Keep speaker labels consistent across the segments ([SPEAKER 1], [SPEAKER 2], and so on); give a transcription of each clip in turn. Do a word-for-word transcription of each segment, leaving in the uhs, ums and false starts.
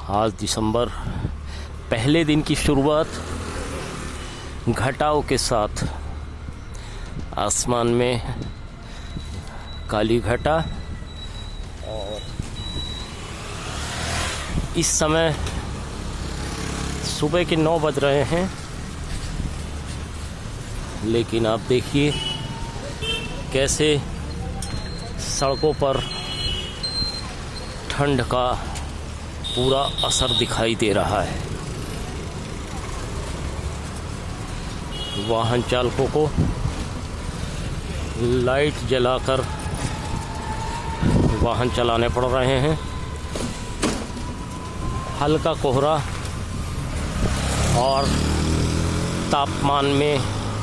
[SPEAKER 1] आज दिसंबर पहले दिन की शुरुआत घटाओं के साथ। आसमान में काली घटा और इस समय सुबह के नौ बज रहे हैं, लेकिन आप देखिए कैसे सड़कों पर ठंड का पूरा असर दिखाई दे रहा है। वाहन चालकों को लाइट जलाकर वाहन चलाने पड़ रहे हैं। हल्का कोहरा और तापमान में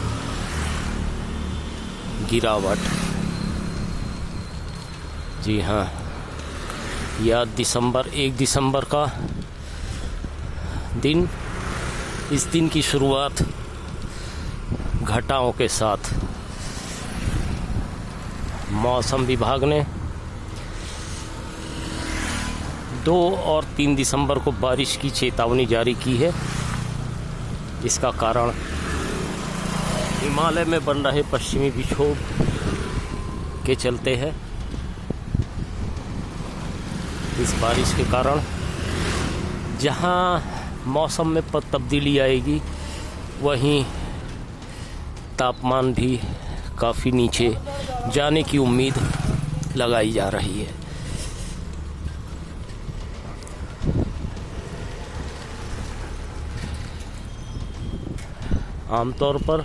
[SPEAKER 1] गिरावट। जी हाँ, यह दिसंबर एक दिसंबर का दिन, इस दिन की शुरुआत घटाओं के साथ। मौसम विभाग ने दो और तीन दिसंबर को बारिश की चेतावनी जारी की है। इसका कारण हिमालय में बन रहे पश्चिमी विक्षोभ के चलते है। इस बारिश के कारण जहां मौसम में तब्दीली आएगी, वहीं तापमान भी काफ़ी नीचे जाने की उम्मीद लगाई जा रही है। आमतौर पर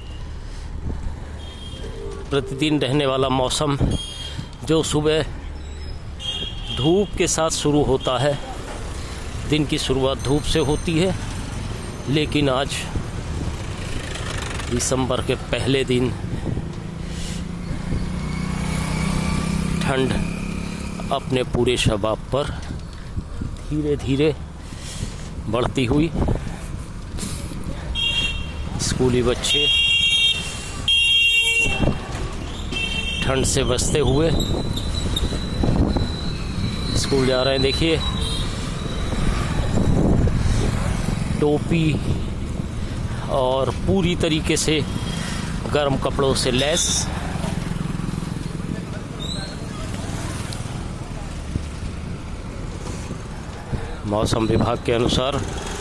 [SPEAKER 1] प्रतिदिन रहने वाला मौसम जो सुबह धूप के साथ शुरू होता है, दिन की शुरुआत धूप से होती है, लेकिन आज दिसंबर के पहले दिन ठंड अपने पूरे शबाब पर धीरे धीरे बढ़ती हुई। स्कूली बच्चे ठंड से बचते हुए स्कूल जा रहे हैं। देखिए, टोपी और पूरी तरीके से गर्म कपड़ों से लैस। मौसम विभाग के अनुसार